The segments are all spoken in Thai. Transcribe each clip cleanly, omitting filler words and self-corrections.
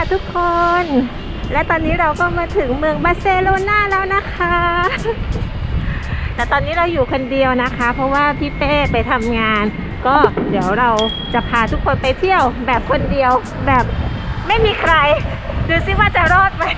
ทุกคนและตอนนี้เราก็มาถึงเมืองบาร์เซโลนาแล้วนะคะแต่ตอนนี้เราอยู่คนเดียวนะคะเพราะว่าพี่เป้ไปทำงานก็เดี๋ยวเราจะพาทุกคนไปเที่ยวแบบคนเดียวแบบไม่มีใครดูซิว่าจะรอดไหม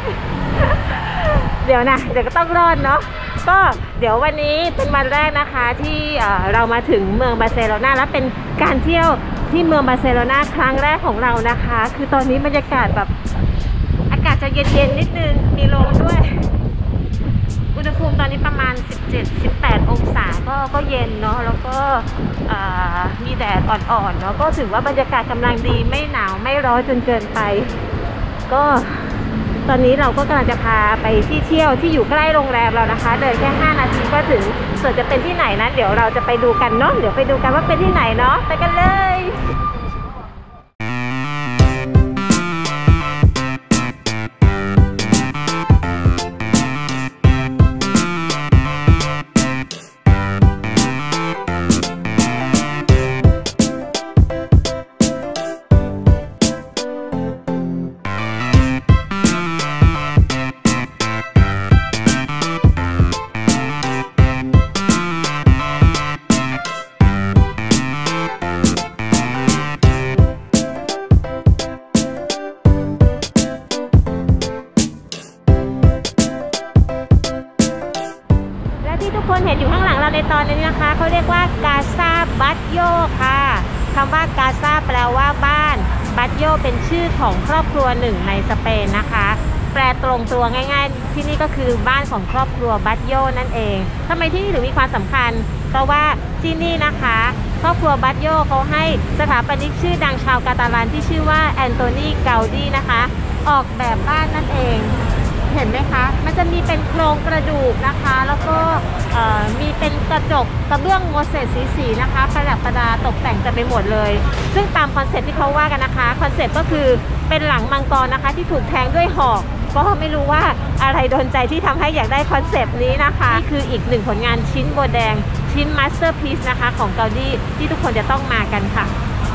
เดี๋ยวก็ต้องรอดเนาะก็เดี๋ยววันนี้เป็นวันแรกนะคะที่เรามาถึงเมืองบาร์เซโลนาและเป็นการเที่ยวที่เมืองบาร์เซโลนาครั้งแรกของเรานะคะคือตอนนี้บรรยากาศแบบอากาศจะเย็นๆนิดนึงมีลมด้วยอุณหภูมิตอนนี้ประมาณ 17-18 องศาก็เย็นเนาะแล้วก็มีแดดอ่อนๆเนาะก็ถือว่าบรรยากาศกำลังดีไม่หนาวไม่ร้อนจนเกินไปก็ตอนนี้เราก็กำลังจะพาไปที่เที่ยวที่อยู่ใกล้โรงแรมเรานะคะเดินแค่5 นาทีก็ถึงส่วนจะเป็นที่ไหนนะเดี๋ยวเราจะไปดูกันเนาะเดี๋ยวไปดูกันว่าเป็นที่ไหนเนาะไปกันเลยทุกคนเห็นอยู่ข้างหลังเราในตอนนี้นะคะเขาเรียกว่ากาซาบัตโยค่ะคำว่ากาซาแปลว่าบ้านบัตโยเป็นชื่อของครอบครัวหนึ่งในสเปนนะคะแปลตรงตัวง่ายๆที่นี่ก็คือบ้านของครอบครัวบัตโยนั่นเองทำไมที่นี่ถึงมีความสำคัญเพราะว่าที่นี่นะคะครอบครัวบัตโยเขาให้สถาปนิกชื่อดังชาวกาตาลันที่ชื่อว่าแอนโตนีเกาดีนะคะออกแบบบ้านนั่นเองเห็นไหมคะมันจะมีเป็นโครงกระดูกนะคะแล้วก็มีเป็นกระจกกระเบื้องโมเสสสีนะคะประดับประดาตกแต่งกันไปหมดเลยซึ่งตามคอนเซ็ปต์ที่เขาว่ากันนะคะคอนเซ็ปต์ก็คือเป็นหลังมังกรนะคะที่ถูกแทงด้วยหอกก็ไม่รู้ว่าอะไรโดนใจที่ทำให้อยากได้คอนเซ็ปต์นี้นะคะนี่คืออีกหนึ่งผลงานชิ้นโบแดงชิ้นมาสเตอร์พีซนะคะของเกาดีที่ทุกคนจะต้องมากันค่ะ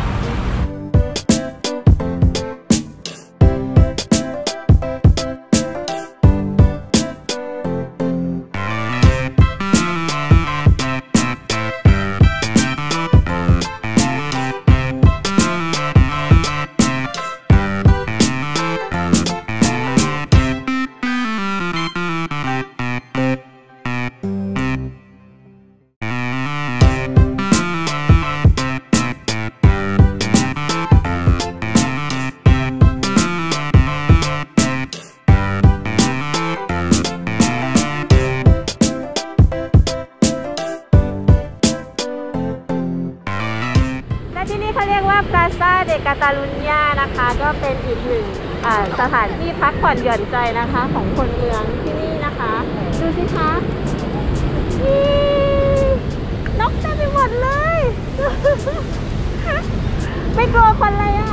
ที่นี่เขาเรียกว่าปราซาเดกาตาลุญญานะคะก็เป็นอีกหนึ่งสถานที่พักผ่อนหย่อนใจนะคะของคนเมืองที่นี่นะคะดูสิคะนกเต็มไปหมดเลยไม่กลัวคนเลยอ่ะ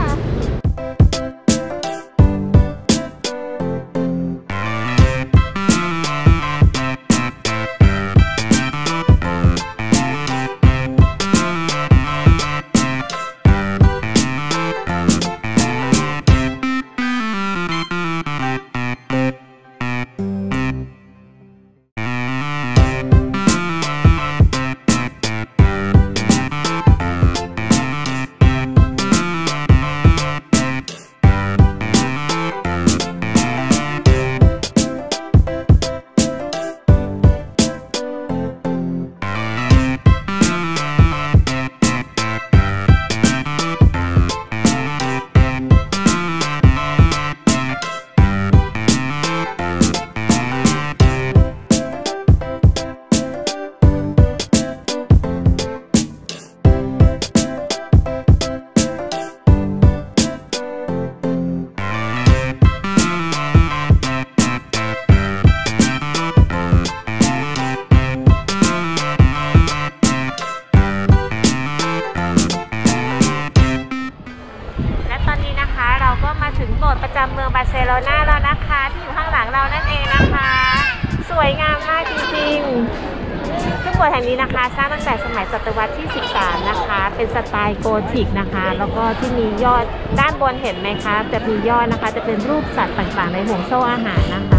ประจำเมืองบาร์เซโลนาแล้วนะคะที่อยู่ข้างหลังเรานั่นเองนะคะสวยงามมากจริงๆโบสถ์แห่งนี้นะคะสร้างตั้งแต่สมัยศตวรรษที่ 13 นะคะเป็นสไตล์โกธิกนะคะแล้วก็ที่มียอดด้านบนเห็นไหมคะจะมียอดนะคะจะเป็นรูปสัตว์ต่างๆในห่วงโซ่อาหารนะคะ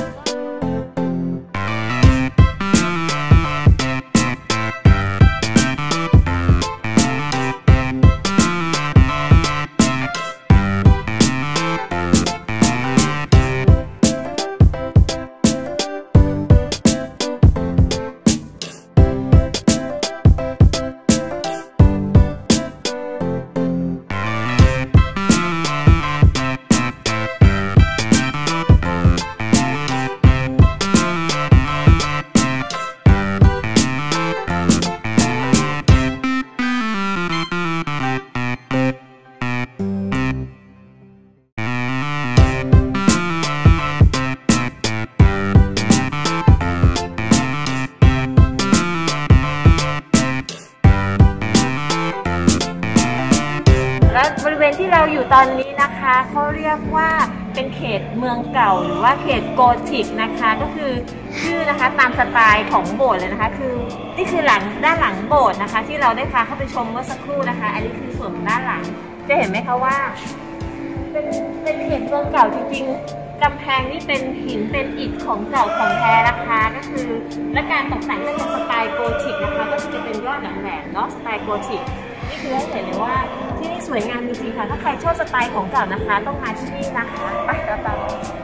และบริเวณที่เราอยู่ตอนนี้นะคะเขาเรียกว่าเป็นเขตเมืองเก่าหรือว่าเขตโกธิกนะคะก็คือชื่อนะคะตามสไตล์ของโบสถ์เลยนะคะคือนี่คือด้านหลังโบสถ์นะคะที่เราได้พาเข้าไปชมเมื่อสักครู่นะคะอันนี้คือส่วนด้านหลังจะเห็นไหมคะว่าเป็นเขตเมืองเก่าจริงๆกำแพงนี่เป็นหินเป็นอิฐของเก่าของแท้นะคะก็คือและการตกแต่งก็เป็นสไตล์โกธิกนะคะก็จะเป็นยอดแหลมๆเนาะสไตล์โกธิกนี่คือให้เห็นเลยว่าที่นี่สวยงามจริงๆค่ะถ้าใครชอบสไตล์ของเก่านะคะต้องมาที่นี่นะคะไปต่อ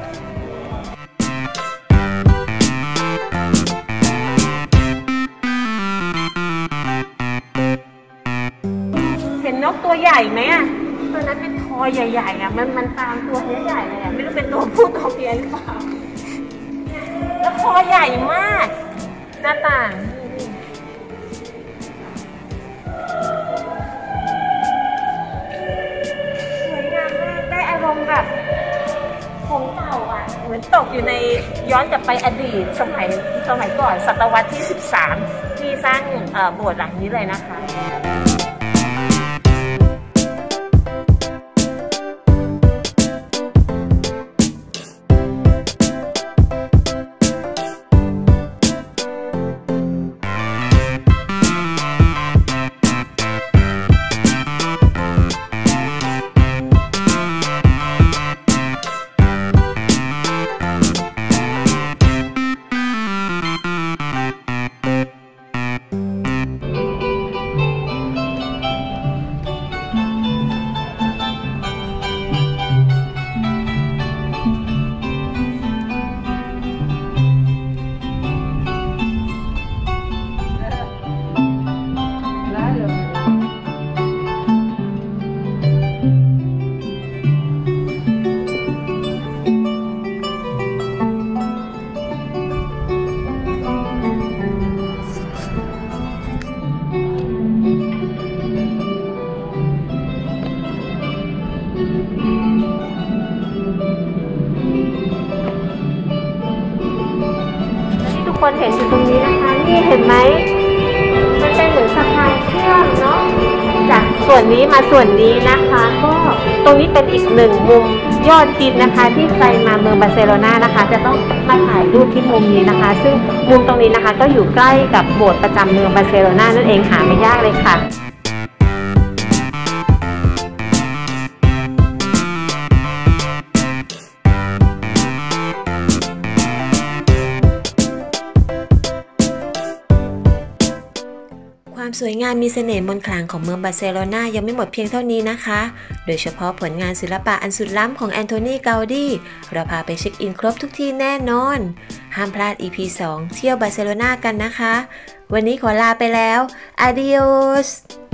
เห็นนกตัวใหญ่ไหมอ่ะตัวนั้นเป็นคอใหญ่ๆอ่ะมันตามตัวใหญ่ๆเลยอ่ะไม่รู้เป็นตัวผู้ตัวเมียหรือเปล่าแล้วคอใหญ่มากหน้าต่างแบบของเก่าอ่ะเหมือนตกอยู่ในย้อนกลับไปอดีตสมัยก่อนศตวรรษที่ 13 ที่สร้างโบสถ์หลังนี้เลยนะคะคนเห็นอยู่ตรงนี้นะคะนี่เห็นไหมมันเป็นเหมือนสะพานเชื่อมเนาะจากส่วนนี้มาส่วนนี้นะคะก็ตรงนี้เป็นอีกหนึ่งมุมยอดฮิตนะคะที่ใครมาเมืองบาร์เซโลนานะคะจะต้องมาถ่ายรูปที่มุมนี้นะคะซึ่งมุมตรงนี้นะคะก็อยู่ใกล้กับโบสถ์ประจำเมืองบาร์เซโลนานั่นเองหาไม่ยากเลยค่ะความสวยงามมีเสน่ห์มนต์ขลังของเมืองบาร์เซโลนายังไม่หมดเพียงเท่านี้นะคะโดยเฉพาะผลงานศิลปะอันสุดล้ำของแอนโทนี เกาดีเราพาไปเช็คอินครบทุกที่แน่นอนห้ามพลาด EP 2 เที่ยวบาร์เซโลนากันนะคะวันนี้ขอลาไปแล้ว Adios